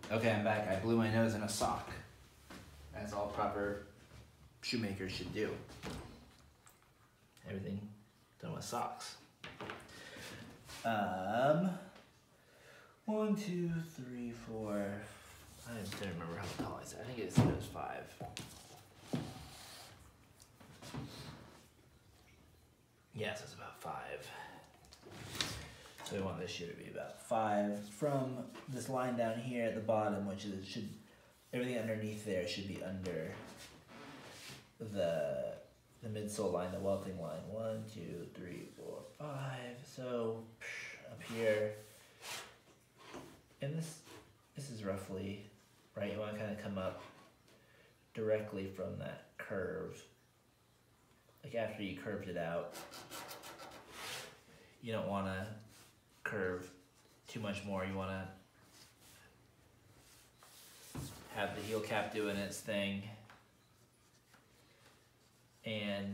Okay, I'm back. I blew my nose in a sock. As all proper shoemakers should do. Everything done with socks. 1, 2, 3, 4. I don't remember how tall I said. I think it was 5. Yes, it's about 5. So we want this shoe to be about 5 from this line down here at the bottom, which is everything underneath there should be under the midsole line, the welting line. 1, 2, 3, 4, 5. So up here, and this is roughly right. You want to kind of come up directly from that curve. Like after you curved it out, you don't want to curve too much more. You want to have the heel cap doing its thing, and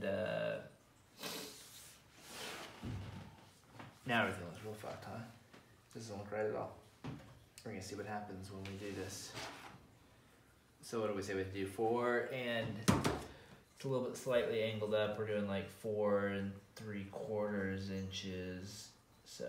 now everything looks real fucked, huh? This doesn't look right at all. We're gonna see what happens when we do this. So what do we say we do? 4, and it's a little bit slightly angled up. We're doing like 4 3/4 inches. So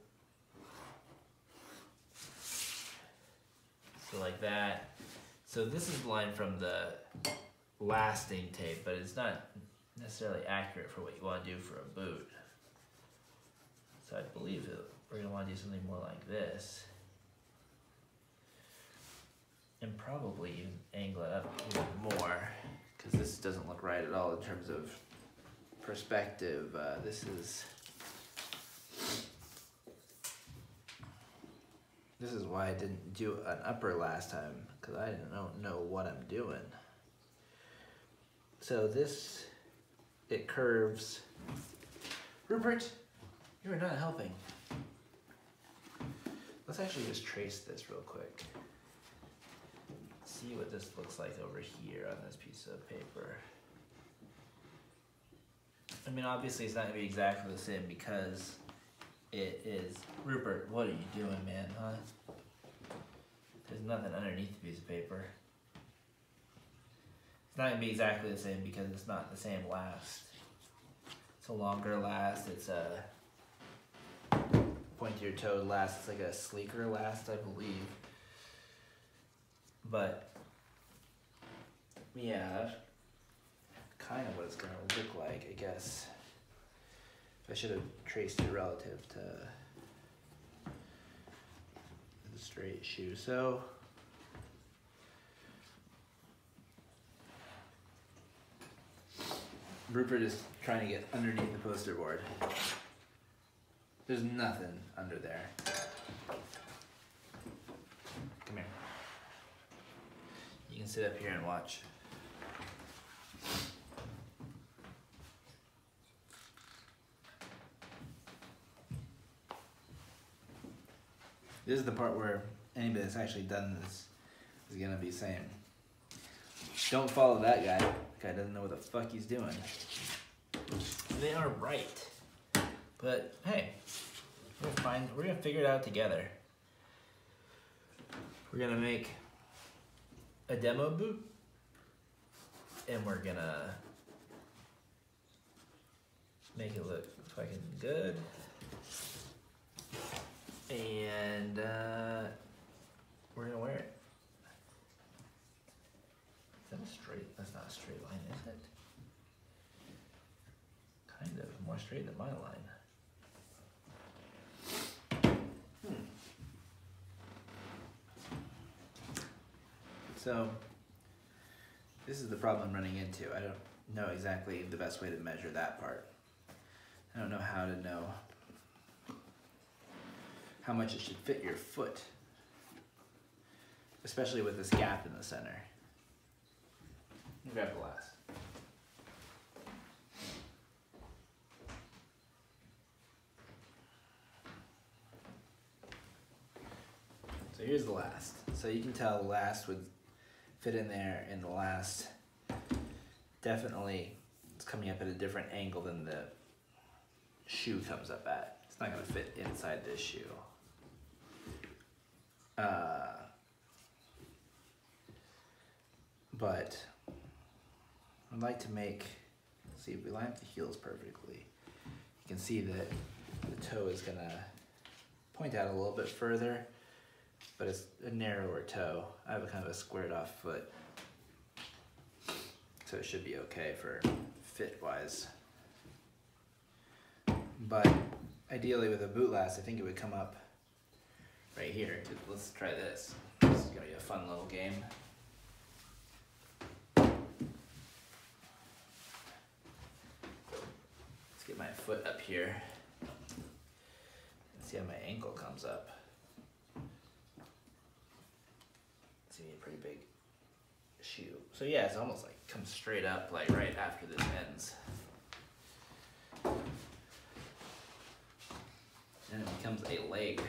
like that. So this is the line from the lasting tape, but it's not necessarily accurate for what you want to do for a boot. So I believe we're going to want to do something more like this. And probably even angle it up even more, because this doesn't look right at all in terms of perspective. This is why I didn't do an upper last time, because I don't know what I'm doing. So it curves. Rupert, you are not helping. Let's actually just trace this real quick. See what this looks like over here on this piece of paper. I mean, obviously it's not gonna be exactly the same because it is. Rupert, what are you doing, man, huh? There's nothing underneath the piece of paper. It's not gonna be exactly the same because it's not the same last. It's a longer last, it's a pointier toed last, it's like a sleeker last, I believe. But yeah, that's kind of what it's gonna look like, I guess. I should have traced it relative to the straight shoe. So Rupert is trying to get underneath the poster board. There's nothing under there. Come here. You can sit up here and watch. This is the part where anybody that's actually done this is gonna be saying, don't follow that guy. That guy doesn't know what the fuck he's doing. They are right. But hey, we're gonna figure it out together. We're gonna make a demo boot, and we're gonna make it look fucking good. And we're gonna wear it. Is that a straight? That's not a straight line, is it? Kind of more straight than my line. So this is the problem I'm running into. I don't know exactly the best way to measure that part. I don't know how to know how much it should fit your foot, especially with this gap in the center. Grab the last. So here's the last. So you can tell the last would fit in there, and the last definitely is coming up at a different angle than the shoe comes up at. It's not going to fit inside this shoe. but I'd like to make, see if we line up the heels perfectly. You can see that the toe is gonna point out a little bit further, but it's a narrower toe. I have a kind of a squared off foot, so it should be okay for fit wise. But ideally with a bootlast, I think it would come up right here. Let's try this. This is gonna be a fun little game. Let's get my foot up here and see how my ankle comes up. See a pretty big shoe. So yeah, it's almost like comes straight up like right after this ends. And it becomes a leg.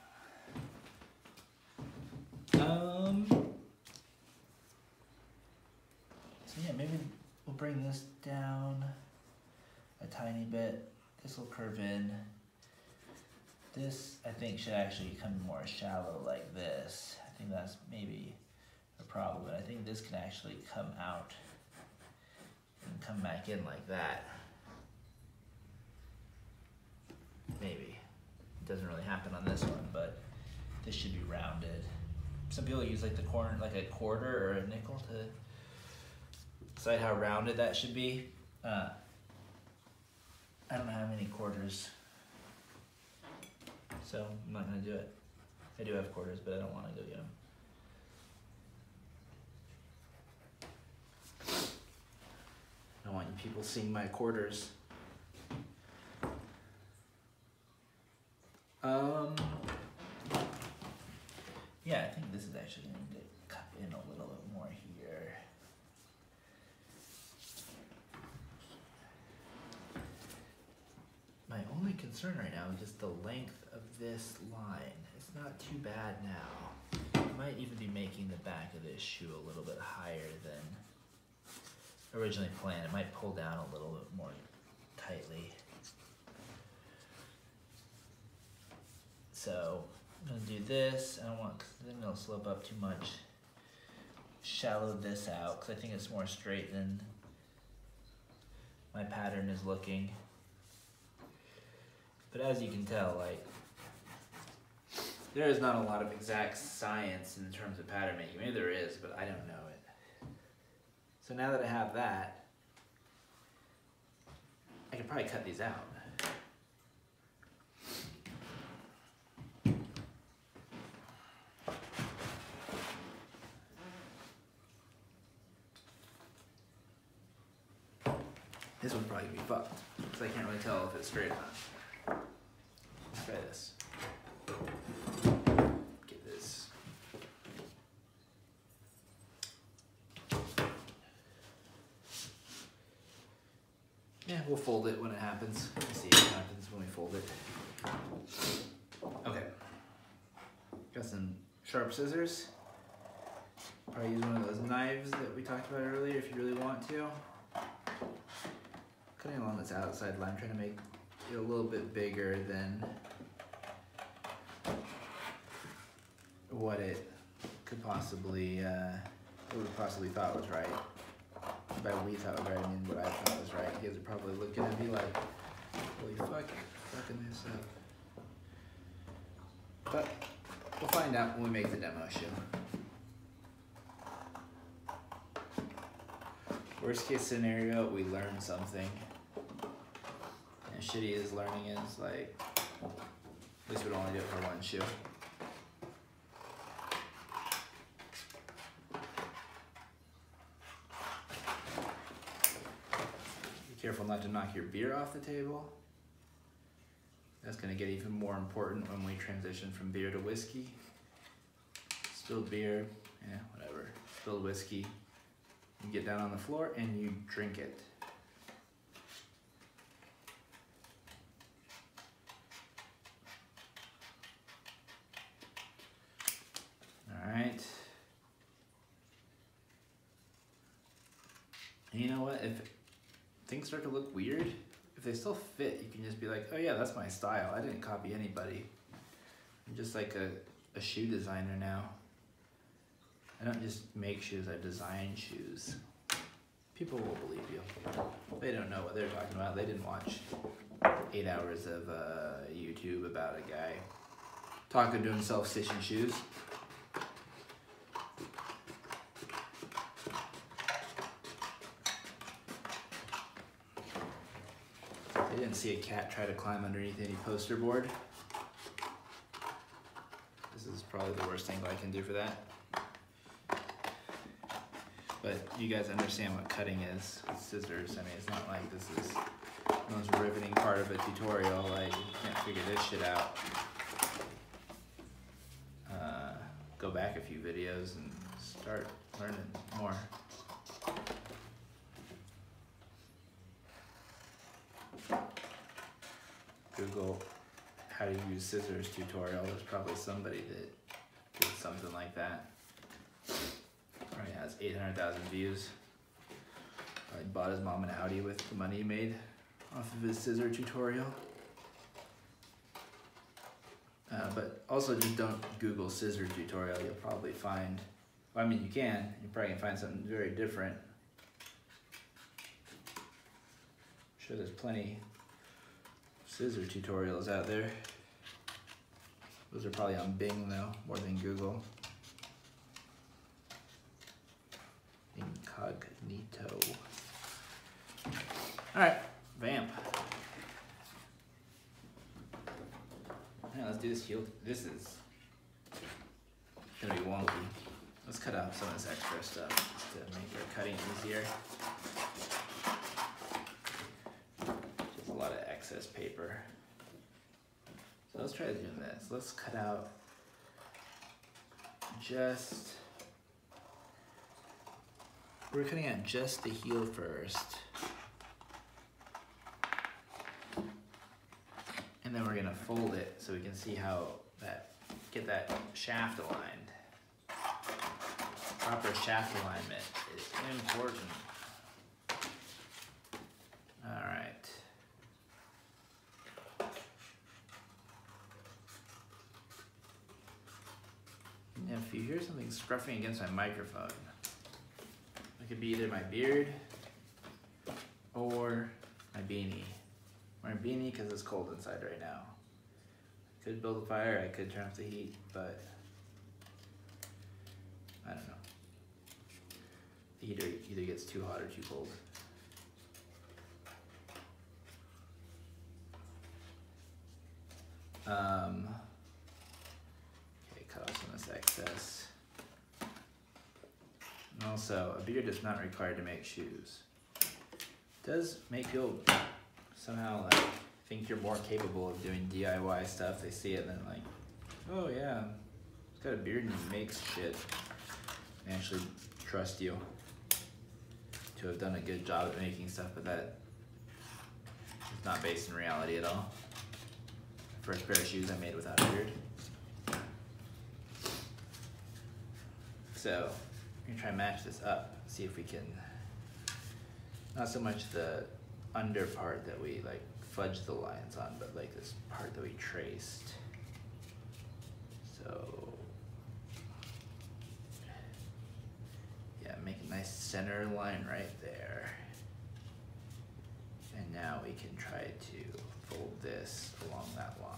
So yeah, maybe we'll bring this down a tiny bit. This will curve in. This, I think, should actually come more shallow like this. I think that's maybe a problem, but I think this can actually come out and come back in like that. Maybe. It doesn't really happen on this one, but this should be rounded. Some people use like the corner, like a quarter or a nickel to decide how rounded that should be. I don't have any quarters, so I'm not gonna do it. I do have quarters, but I don't want to go get them. I don't want you people seeing my quarters. Yeah, I think this is actually going to cut in a little bit more here. My only concern right now is just the length of this line. It's not too bad now. I might even be making the back of this shoe a little bit higher than originally planned. It might pull down a little bit more tightly. So I'm gonna do this. I don't want, cause then it'll slope up too much. Shallow this out, cause I think it's more straight than my pattern is looking. But as you can tell, like, there is not a lot of exact science in terms of pattern making. Maybe there is, but I don't know it. So now that I have that, I can probably cut these out. This one's probably gonna be fucked, because I can't really tell if it's straight or not. Let's try this. Get this. Yeah, we'll fold it when it happens. Let's see what happens when we fold it. Okay. Got some sharp scissors. Probably use one of those knives that we talked about earlier if you really want to. Cutting along this outside line, trying to make it a little bit bigger than what it could possibly, what we possibly thought was right. By we thought was right, I mean what I thought was right. You guys are probably looking at me like, holy fuck, fucking this up. But we'll find out when we make the demo shoe. Worst case scenario, we learn something. And shitty as learning is, like, at least we'd only do it for one shoe. Be careful not to knock your beer off the table. That's gonna get even more important when we transition from beer to whiskey. Spilled beer, yeah, whatever. Spilled whiskey. You get down on the floor and you drink it. All right. And you know what? If things start to look weird, if they still fit, you can just be like, oh yeah, that's my style. I didn't copy anybody. I'm just like a shoe designer now. I don't just make shoes, I design shoes. People will believe you. They don't know what they're talking about. They didn't watch 8 hours of YouTube about a guy talking to himself stitching shoes. They didn't see a cat try to climb underneath any poster board. This is probably the worst angle I can do for that. But you guys understand what cutting is with scissors. I mean, it's not like this is the most riveting part of a tutorial. Like, you can't figure this shit out. Go back a few videos and start learning more. Google how to use scissors tutorial. There's probably somebody that did something like that. Probably has 800,000 views. Probably bought his mom an Audi with the money he made off of his scissor tutorial. But also just don't Google scissor tutorial. You'll probably find, well, I mean you can, you're probably gonna find something very different. I'm sure there's plenty of scissor tutorials out there. Those are probably on Bing though, more than Google. Incognito. Alright, vamp. Yeah, let's do this heel. This is gonna be wonky. Let's cut out some of this extra stuff just to make our cutting easier. Just a lot of excess paper. So let's try doing this. Let's cut out just, we're cutting out just the heel first. And then we're gonna fold it so we can see how get that shaft aligned. Proper shaft alignment is important. All right. And if you hear something scruffing against my microphone, it could be either my beard or my beanie. I'm wearing a beanie because it's cold inside right now. I could build a fire, I could turn off the heat, but I don't know. The heater either gets too hot or too cold. Okay, cut off some of this excess. And also, a beard is not required to make shoes. It does make people somehow like think you're more capable of doing DIY stuff. They see it and then like, oh yeah, he's got a beard and he makes shit. They actually trust you to have done a good job at making stuff, but that is not based in reality at all. First pair of shoes I made without a beard. So we're gonna try and match this up, see if we can, not so much the under part that we like fudged the lines on, but like this part that we traced. So yeah, make a nice center line right there. And now we can try to fold this along that line.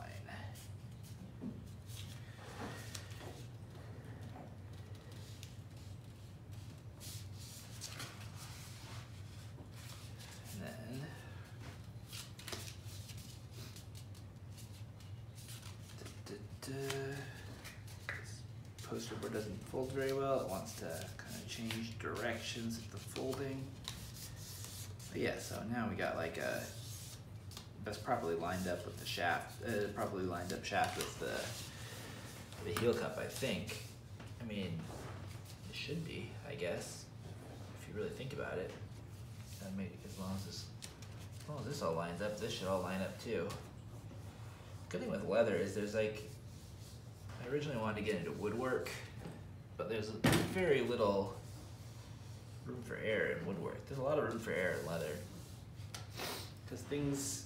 This poster board doesn't fold very well. It wants to kind of change directions at the folding. But yeah, so now we got like a, that's properly lined up with the shaft, properly lined up shaft with the heel cup, I think. I mean, it should be, I guess, if you really think about it. And maybe as long as this all lines up, this should all line up too. Good thing with leather is there's like, I originally wanted to get into woodwork, but there's very little room for error in woodwork. There's a lot of room for error in leather. Because things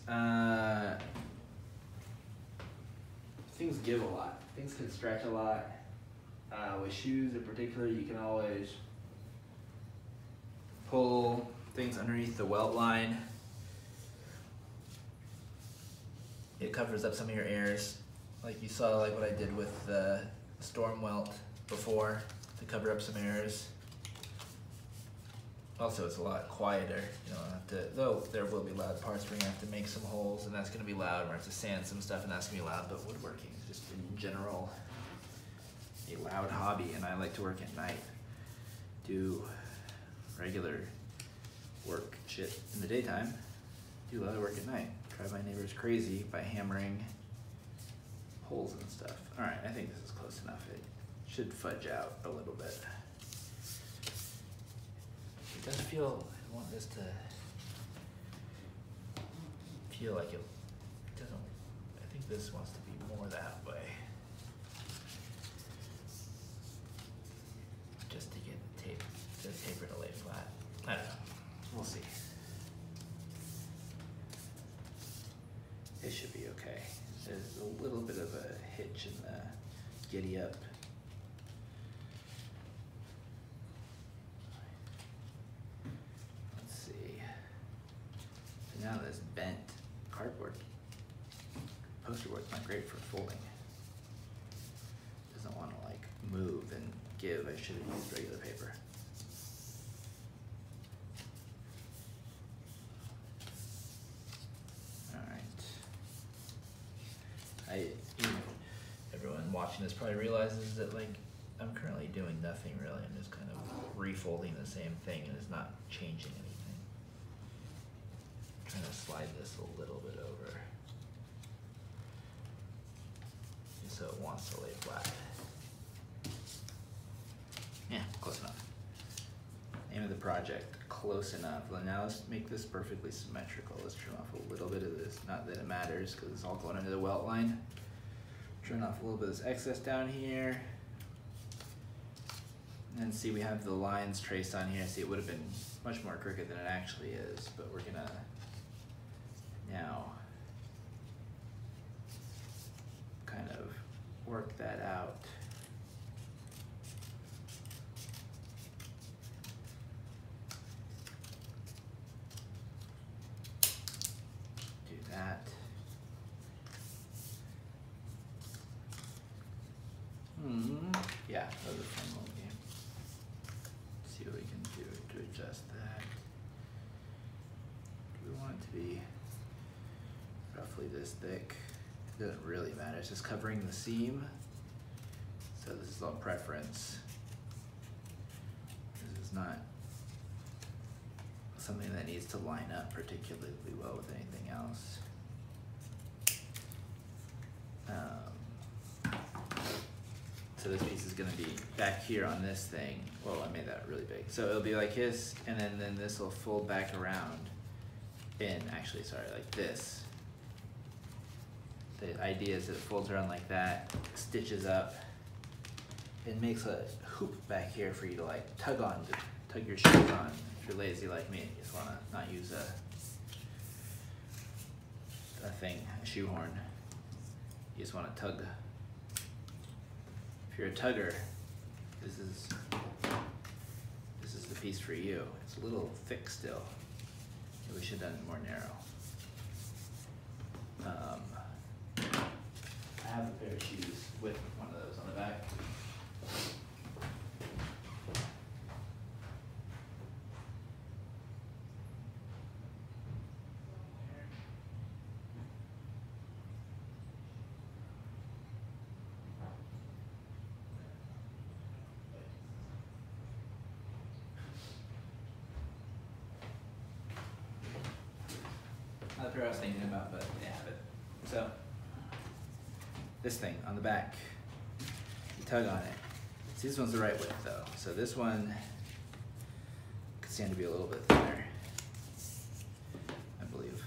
give a lot. Things can stretch a lot. With shoes in particular, you can always pull things underneath the welt line. It covers up some of your airs, like you saw, like what I did with the storm welt before, to cover up some airs. Also, it's a lot quieter. You don't have to, though there will be loud parts where you have to make some holes, and that's going to be loud, or have to sand some stuff, and that's going to be loud. But woodworking is just in general a loud hobby, and I like to work at night. Do regular work shit in the daytime, do a lot of work at night. Drive my neighbors crazy by hammering holes and stuff. All right, I think this is close enough. It should fudge out a little bit. It does feel, I want this to feel like it doesn't, I think this wants to be more that way. Just to get the tape, the paper to lay flat. I don't know, we'll see. It should be okay. There's a little bit of a hitch in the giddy up. Let's see. So now this bent cardboard poster board's not great for folding. Doesn't want to like move and give. I should have used regular paper. Everyone watching this probably realizes that like I'm currently doing nothing really. I'm just kind of refolding the same thing and it's not changing anything. I'm trying to slide this a little bit over just so it wants to lay flat. Yeah, close enough. Name of the project, close enough. Well, now let's make this perfectly symmetrical. Let's trim off a little bit of this. Not that it matters because it's all going under the welt line. Trim off a little bit of this excess down here. And see, we have the lines traced on here. See, it would have been much more crooked than it actually is, but we're gonna now kind of work that out. That. Yeah, that was a fun little game. See what we can do to adjust that. Do we want it to be roughly this thick? It doesn't really matter, it's just covering the seam. So this is all preference. This is not something that needs to line up particularly well with anything else. So this piece is gonna be back here on this thing. Well, I made that really big. So it'll be like this, and then this will fold back around in, actually, sorry, like this. The idea is that it folds around like that, stitches up, and makes a hoop back here for you to like tug your shoes on. If you're lazy like me, you just wanna not use a shoehorn. You just wanna tug. If you're a tugger, this is the piece for you. It's a little thick still. We should have done it more narrow. I have a pair of shoes with one of those on the back. Not the pair I was thinking about, but they have it. So, this thing on the back, you tug on it. See, this one's the right width though. So this one could stand to be a little bit thinner, I believe.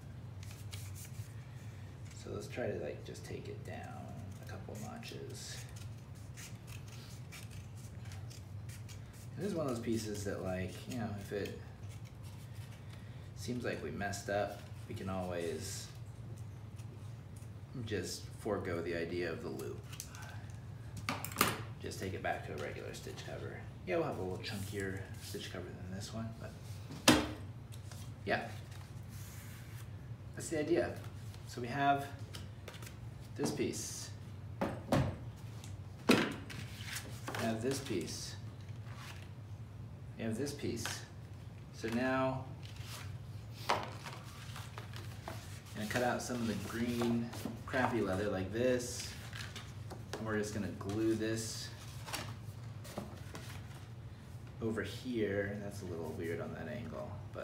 So let's try to like just take it down a couple notches. And this is one of those pieces that like, you know, if it seems like we messed up, we can always just forego the idea of the loop. just take it back to a regular stitch cover. Yeah, we'll have a little chunkier stitch cover than this one, but yeah, that's the idea. So we have this piece, we have this piece, we have this piece. So now I'm gonna cut out some of the green crappy leather like this, and we're just gonna glue this over here. That's a little weird on that angle, but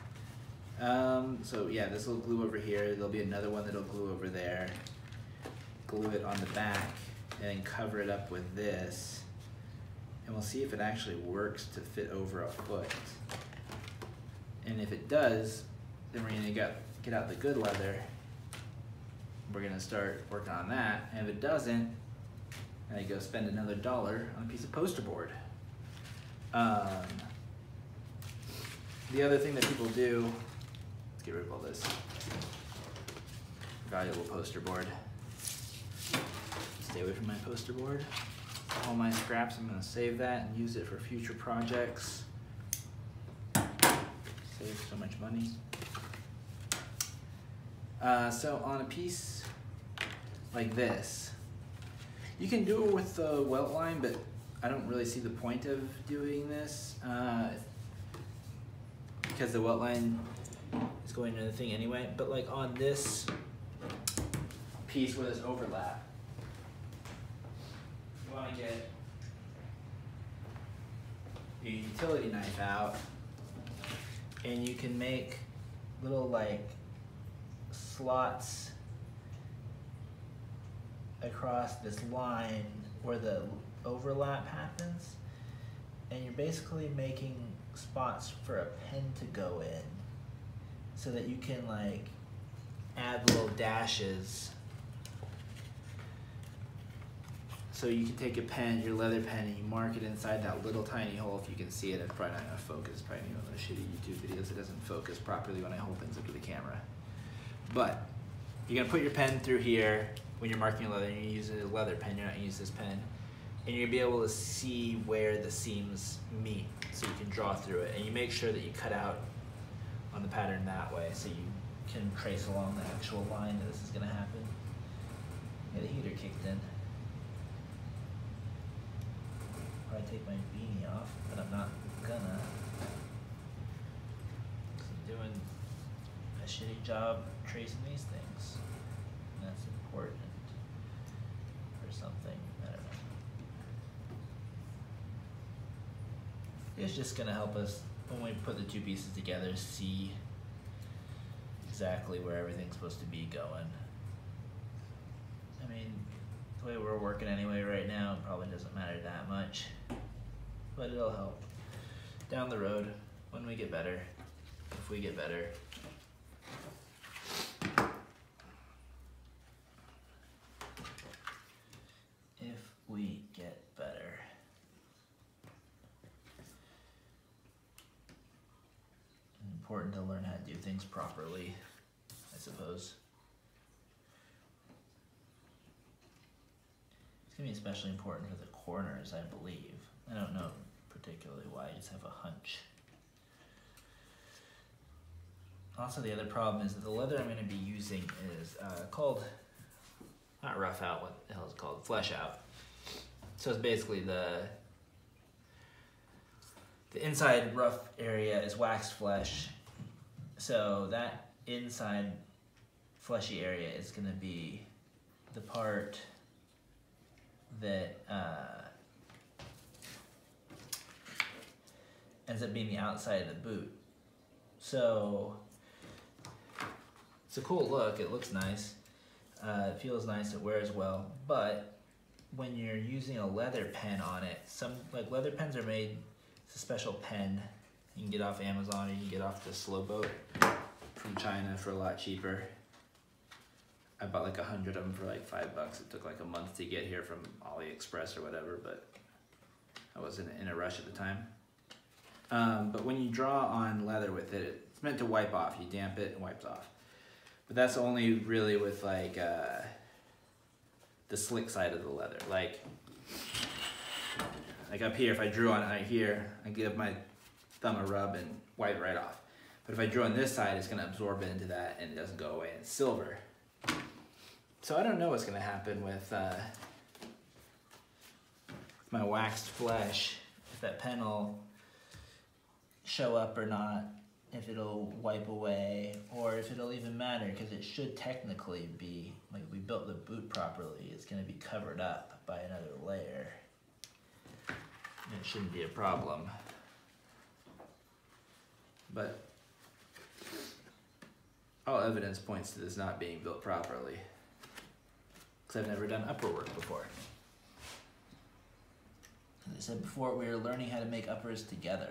so yeah, this will glue over here. There'll be another one that'll glue over there. Glue it on the back and then cover it up with this, and we'll see if it actually works to fit over a foot. And if it does, then we're gonna get out the good leather. We're gonna start working on that. And if it doesn't, then I go spend another $1 on a piece of poster board. The other thing that people do, let's get rid of all this valuable poster board. Stay away from my poster board. All my scraps, I'm gonna save that and use it for future projects. Save so much money. So on a piece like this, you can do it with the welt line, but I don't really see the point of doing this because the welt line is going into the thing anyway. But like on this piece where there's overlap, you want to get your utility knife out, and you can make little like slots across this line where the overlap happens, and you're basically making spots for a pen to go in so that you can like add little dashes. So you can take a pen, your leather pen, and you mark it inside that little tiny hole. If you can see it, it's probably not gonna focus. Probably one of those shitty YouTube videos, it doesn't focus properly when I hold things up to the camera. But you're gonna put your pen through here when you're marking leather. You're gonna use a leather pen, you're not gonna use this pen. And you're gonna be able to see where the seams meet, so you can draw through it. And you make sure that you cut out on the pattern that way, so you can trace along the actual line that this is gonna happen. Yeah, the heater kicked in. Probably take my beanie off, but I'm not gonna. I'm doing a shitty job tracing these things. And that's important for something. I don't know. It's just gonna help us when we put the two pieces together see exactly where everything's supposed to be going. I mean, the way we're working anyway right now, it probably doesn't matter that much, but it'll help down the road when we get better, if we get better. If we get better. Important to learn how to do things properly, I suppose. It's gonna be especially important for the corners, I believe. I don't know particularly why, I just have a hunch. Also, the other problem is that the leather I'm gonna be using is called, not rough out, what the hell is it called? Flesh out. So it's basically the inside rough area is waxed flesh. So that inside fleshy area is gonna be the part that ends up being the outside of the boot. So it's a cool look, it looks nice, it feels nice, it wears well, but when you're using a leather pen on it, some like leather pens are made, it's a special pen you can get off Amazon, or you can get off the Slow Boat from China for a lot cheaper. I bought like 100 of them for like $5. It took like a month to get here from AliExpress or whatever, but I wasn't in a rush at the time. But when you draw on leather with it, it's meant to wipe off. You damp it, it wipes off. But that's only really with like the slick side of the leather. Like Like up here, if I drew on right here, I give my thumb a rub and wipe it right off. But if I drew on this side, it's gonna absorb into that and it doesn't go away. It's silver. So I don't know what's gonna happen with my waxed flesh, if that pen will show up or not, if it'll wipe away, or if it'll even matter, because it should technically be, like we built the boot properly, it's gonna be covered up by another layer. And it shouldn't be a problem. But all evidence points to this not being built properly, because I've never done upper work before. As I said before, we were learning how to make uppers together.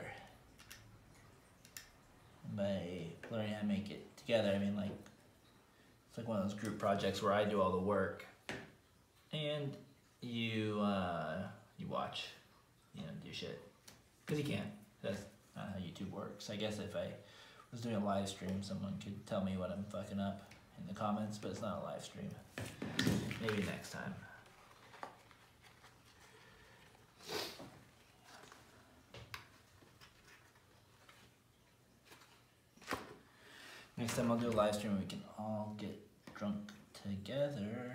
And by learning how to make it together, I mean like, it's like one of those group projects where I do all the work and you watch, you know, do shit. Because you can. That's not how YouTube works. I guess if I was doing a live stream, someone could tell me what I'm fucking up in the comments, but it's not a live stream. Maybe next time. Next time I'll do a live stream where we can all get drunk together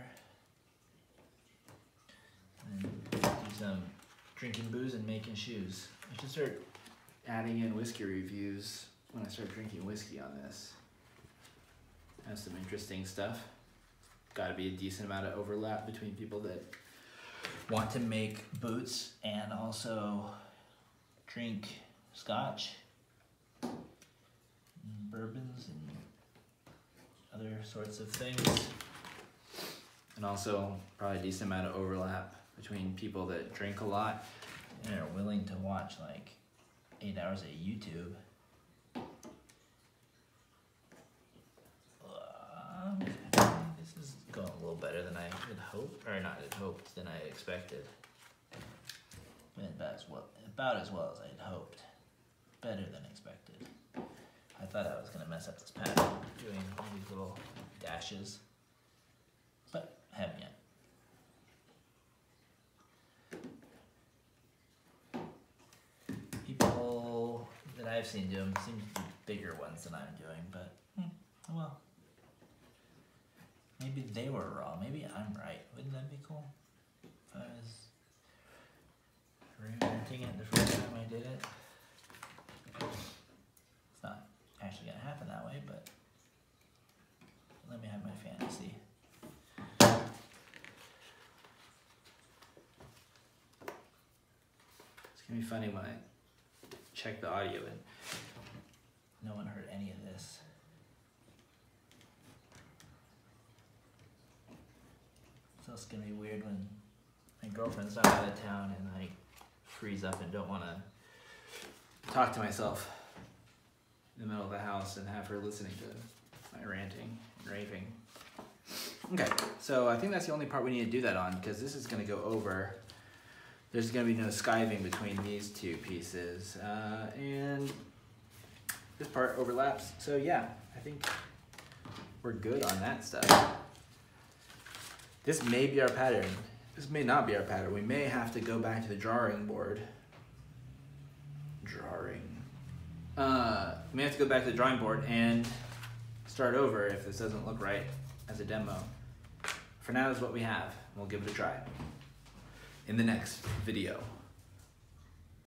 and do some drinking booze and making shoes. I should start adding in whiskey reviews when I start drinking whiskey on this. Has some interesting stuff. Got to be a decent amount of overlap between people that want to make boots and also drink scotch, bourbons, and other sorts of things. And also probably a decent amount of overlap between people that drink a lot and are willing to watch like 8 hours of YouTube. This is going a little better than I had hoped, or not had hoped, than I expected. About as well as I had hoped. Better than expected. I thought I was going to mess up this pattern doing all these little dashes, but I haven't yet. People that I've seen do them seem to do bigger ones than I'm doing, but well, maybe they were wrong. Maybe I'm right. Wouldn't that be cool if I was reinventing it the first time I did it? It's not actually gonna happen that way, but let me have my fantasy. It's gonna be funny when I check the audio and no one heard any of this. So it's gonna be weird when my girlfriend's not out of town and I freeze up and don't wanna talk to myself in the middle of the house and have her listening to my ranting and raving. Okay, so I think that's the only part we need to do that on, because this is going to go over. There's going to be no skiving between these two pieces, and this part overlaps. So yeah, I think we're good on that stuff. This may be our pattern. This may not be our pattern. We may have to go back to the drawing board. We may have to go back to the drawing board and start over if this doesn't look right as a demo. For now, this is what we have. We'll give it a try in the next video.